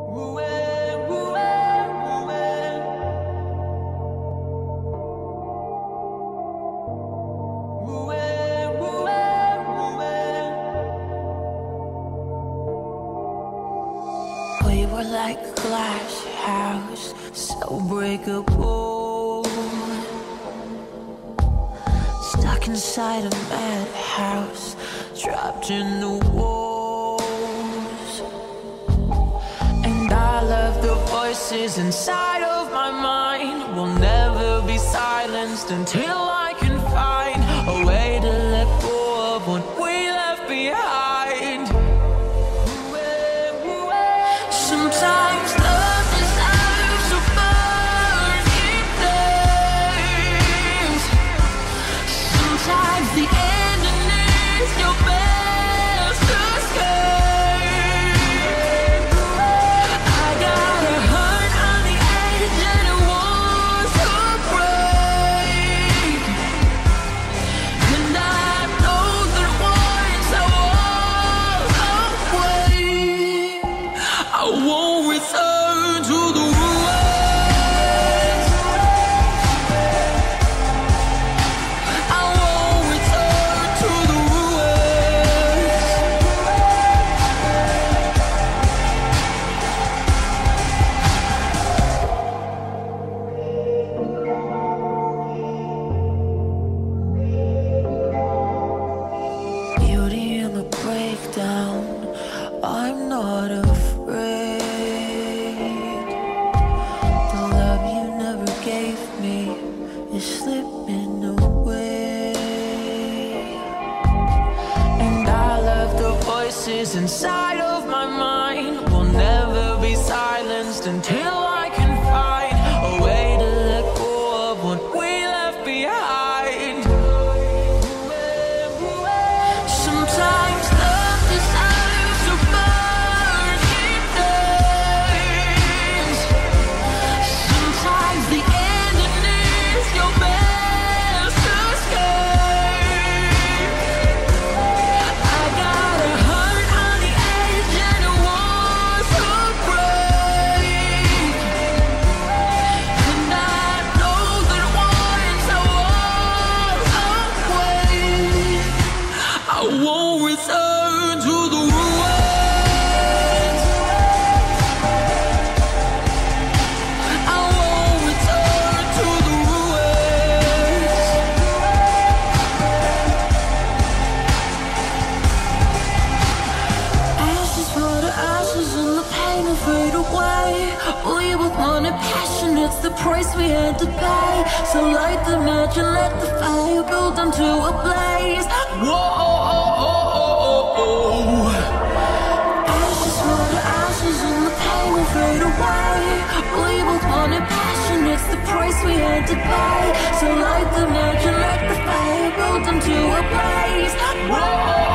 We were like a glass house, so breakable, stuck inside a madhouse, trapped in the walls. And I love the voices inside of my mind, will never be silenced until I can find a way to let go of what we left behind. Sometimes love deserves to burn in flames. Sometimes the ending is your best escape. I got a heart on the edge and it wants to break. And I know that once I walk away, I won't return to the ruins. I won't return to the ruins. Beauty in the breakdown, I'm not afraid. The love you never gave me is slipping away. And I love the voices inside of my mind, will never be silenced until I can find a way to let go of what we left behind. Sometimes love deserves to burn in flames. Sometimes the ending is your best escape. I got a heart on the edge and it wants to break. And I know that once I walk away, I won't return to the ruins. I won't return to the ruins. Ashes for the ashes and the pain will fade away. We both wanted passion, it's the price we had to pay. So light the match and let the fire build onto a blaze. Whoa. Ashes for the ashes and the pain will fade away. We both wanted passion, it's the price we had to pay. So light the match and let the fire build onto a blaze. Whoa.